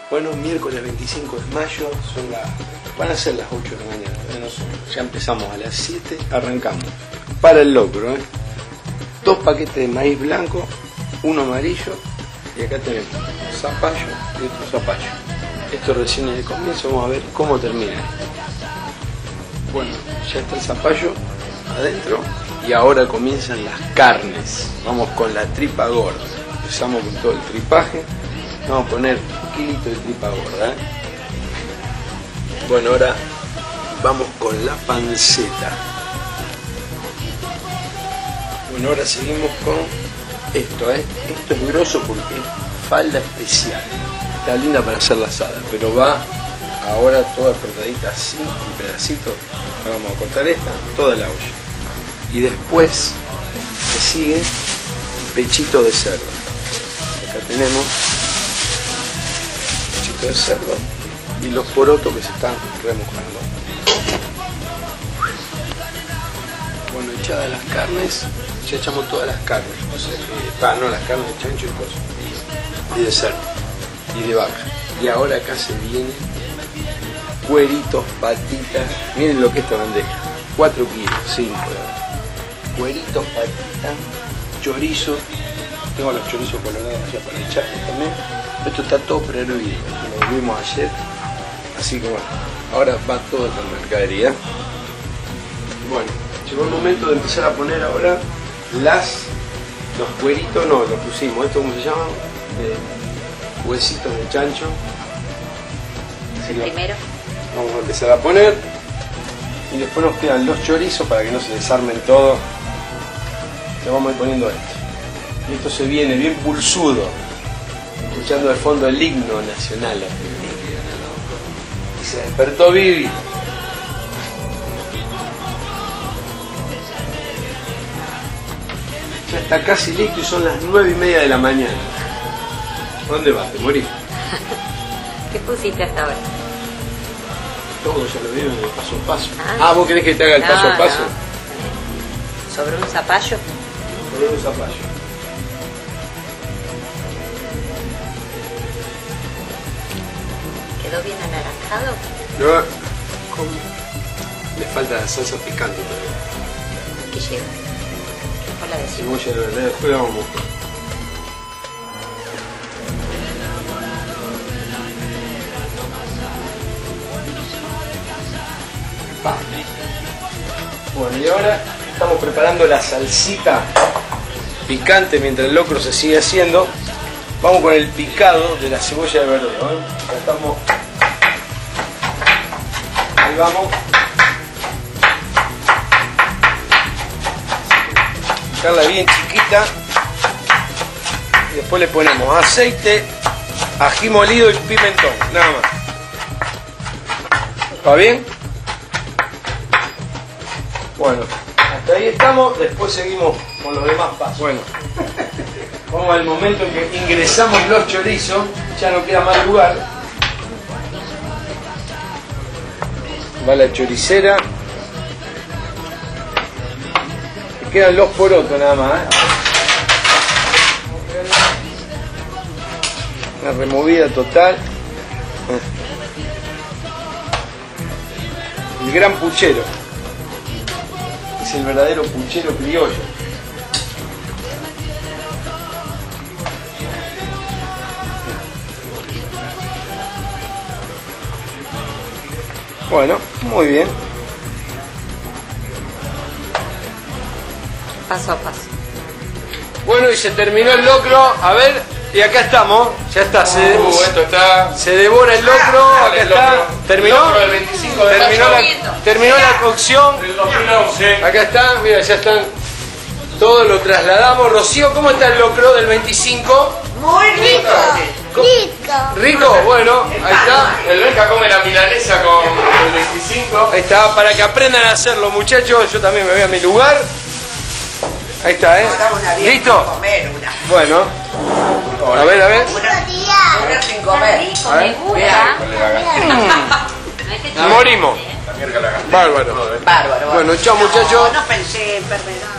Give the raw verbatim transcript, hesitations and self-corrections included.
Bueno, miércoles veinticinco de mayo, son las, van a ser las ocho de la mañana, ya, no son, ya empezamos a las siete, arrancamos. Para el locro, ¿eh? Dos paquetes de maíz blanco, uno amarillo, y acá tenemos zapallo y otro zapallo. Esto recién es el comienzo, vamos a ver cómo termina. Bueno, ya está el zapallo adentro y ahora comienzan las carnes. Vamos con la tripa gorda. Empezamos con todo el tripaje. Vamos a poner un kilito de tripa gorda, ¿eh? Bueno, ahora vamos con la panceta. Bueno, ahora seguimos con esto, ¿eh? Esto es grosso porque es falda especial. Está linda para hacer la asada, pero va ahora toda cortadita así, en pedacitos. Ahora vamos a cortar esta, toda la olla. Y después que sigue pechito de cerdo. Acá tenemos de cerdo y los porotos que se están remojando. Bueno, echadas las carnes, ya echamos todas las carnes, o sea, que, ah, no, las carnes de chancho y cosas, y de cerdo, y de vaca. Y ahora acá se viene cueritos, patitas, miren lo que es esta bandeja, cuatro kilos, cinco, cueritos, patitas, chorizo, tengo los chorizos colorados allá para echar también. Esto está todo prehervido, lo vimos ayer, así que bueno, ahora va toda esta mercadería. Bueno, llegó el momento de empezar a poner ahora las, los cueritos, no, los pusimos, ¿esto cómo se llama? Eh, huesitos de chancho. El primero. Vamos a empezar a poner y después nos quedan los chorizos para que no se desarmen todo. Le vamos a ir poniendo esto. Y esto se viene bien pulsudo. Escuchando de fondo el himno nacional. Y se despertó Vivi. Ya está casi listo y son las nueve y media de la mañana. ¿Dónde vas? ¿Te morís? ¿Qué pusiste hasta ahora? Todo ya lo vieron de paso a paso. Ah, ah ¿vos querés que te haga el no, paso a paso? No. ¿Sobre un zapallo? Sobre un zapallo. ¿Quedó bien anaranjado? No, ¿cómo? Le falta la salsa picante todavía. ¿Qué lleva? Hola de cebolla. Cebolla de verdad, después la vamos a buscar. Bueno, y ahora estamos preparando la salsita picante mientras el locro se sigue haciendo. Vamos con el picado de la cebolla de verdeo, ¿eh? Ya estamos. Ahí vamos. Picarla bien chiquita. Y después le ponemos aceite, ají molido y pimentón, nada más. ¿Está bien? Bueno, hasta ahí estamos, después seguimos con los demás pasos. Bueno. Vamos al momento en que ingresamos los chorizos, ya no queda más lugar. Va la choricera. Y quedan los porotos nada más, ¿eh? Una removida total. El gran puchero. Es el verdadero puchero criollo. Bueno, muy bien. Paso a paso. Bueno, y se terminó el locro. A ver, y acá estamos. Ya está. Se, Uh, esto está... se devora el locro. Ah, acá el está. locro. Terminó. El locro del veinticinco de terminó mayo. la, terminó la cocción. Del dos mil once. Acá está. Mira, ya están. Todo lo trasladamos. Rocío, ¿cómo está el locro del veinticinco? Muy rico. Rico. Rico, bueno, ahí está. El Benja come la milanesa con el veinticinco. Ahí está, para que aprendan a hacerlo, muchachos. Yo también me voy a mi lugar. Ahí está, ¿eh? ¿Listo? Comer una. Bueno. A ver, a ver. Una sin comer. Rico, A ver. me gusta. No es que te- Morimos. La mierda la gasté. Bárbaro. Bárbaro. Bueno, chao, muchachos. No, no pensé enfermedad.